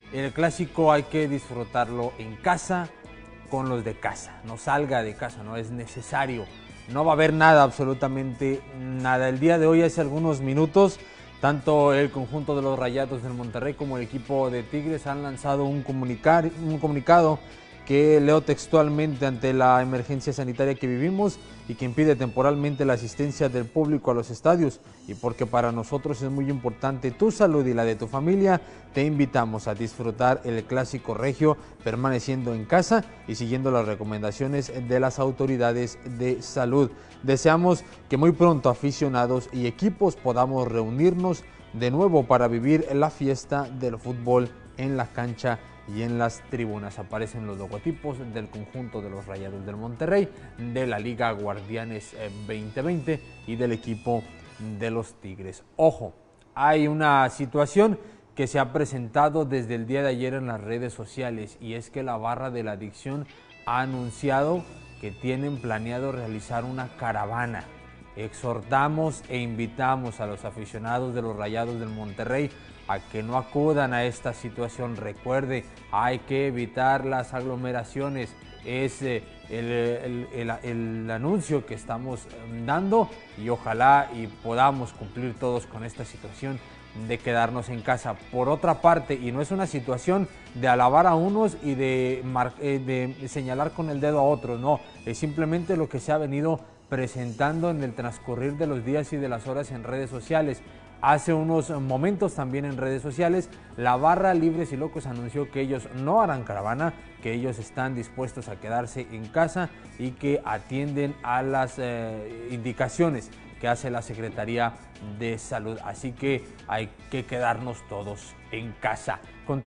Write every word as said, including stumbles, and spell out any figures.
El clásico hay que disfrutarlo en casa, con los de casa. No salga de casa, no es necesario. No va a haber nada, absolutamente nada. El día de hoy, hace algunos minutos, tanto el conjunto de los Rayados del Monterrey como el equipo de Tigres han lanzado un, comunicar, un comunicado que leo textualmente: ante la emergencia sanitaria que vivimos y que impide temporalmente la asistencia del público a los estadios, y porque para nosotros es muy importante tu salud y la de tu familia, te invitamos a disfrutar el clásico regio permaneciendo en casa y siguiendo las recomendaciones de las autoridades de salud. Deseamos que muy pronto aficionados y equipos podamos reunirnos de nuevo para vivir la fiesta del fútbol en la cancha y en las tribunas. Aparecen los logotipos del conjunto de los Rayados del Monterrey, de la Liga Guardianes veinte veinte y del equipo de los Tigres. Ojo, hay una situación que se ha presentado desde el día de ayer en las redes sociales, y es que la Barra de la Adicción ha anunciado que tienen planeado realizar una caravana. Exhortamos e invitamos a los aficionados de los Rayados del Monterrey a que no acudan a esta situación. Recuerde, hay que evitar las aglomeraciones. Es eh, el, el, el, el anuncio que estamos dando, y ojalá y podamos cumplir todos con esta situación de quedarnos en casa. Por otra parte, y no es una situación de alabar a unos y de, de señalar con el dedo a otros, no, es simplemente lo que se ha venido presentando en el transcurrir de los días y de las horas en redes sociales. Hace unos momentos también en redes sociales, la Barra Libres y Locos anunció que ellos no harán caravana, que ellos están dispuestos a quedarse en casa y que atienden a las eh, indicaciones que hace la Secretaría de Salud. Así que hay que quedarnos todos en casa. Con